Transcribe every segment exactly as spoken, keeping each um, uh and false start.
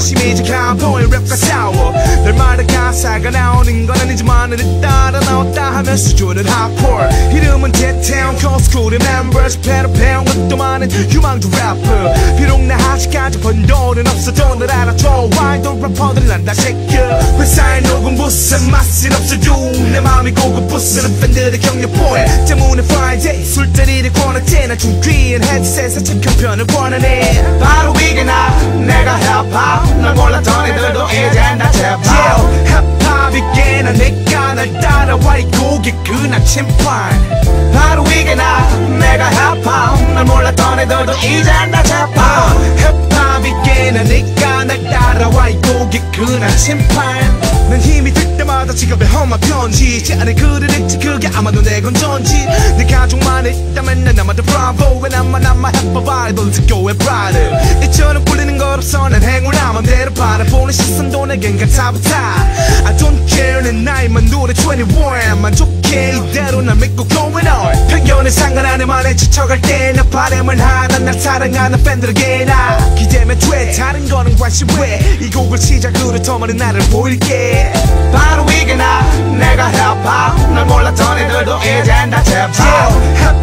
심해져간 보인 랩과 싸워 날마다 가사가 나오는 건 아니지만 을 따라 나왔다 하면 수준은 hiphop 이름은 지혜태운 coed school의 members 패러 배운 것도 많은 유망주 래퍼 비록 나 아직까지 번 돈은 없어도 널 알아줘 와이드 래퍼들은 난다 새겨 회사에 녹음 무슨 맛은 없어도 내 마음이 고급 부스는 팬들의 격려 포인트 때문에 Friday 술자리를 권하지 난 중귀한 헤드셋에 착한 편을 권하네 바로 이게 나 내가 hiphop 널 몰랐던 애들도 이젠 다 제법 힙합이게 난 내가 날 따라와 이 곡의 그 나침반 바로 이게 나 내가 hiphop 널 몰랐던 애들도 이젠 다 제법 힙합이게 난 내가 날 따라와 이 곡의 그 나침반 난 힘이 들 때마다 지갑에 험한 편지지 않은 글을 읽지 그게 아마도 내 건전지 내 가족만 있다면 난 아마도 bravo 왜 나만 남아 hiphop 아이돌 듣고 해 pride 이처럼 꿀리는 것 없어 난 행운아 맘대로 바라보는 시선도 내겐 가타부타 I don't care 내 나이만 노래 이십일 만족해 이대로 날 믿고 going on 편견에 상관 안 해 만에 지쳐갈 때 나 바람을 하나 날 사랑하는 팬들에게 나 기대면 돼 다른 거는 관심 왜 이 곡을 시작으로 더 많은 나를 보일게 바로 이게 나 내가 hiphop 널 몰랐던 애들도 이젠 다 제법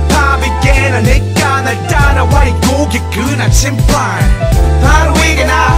힙합이게 나 내가 날 따라와 이 곡의 그 나침반 바로 이게 나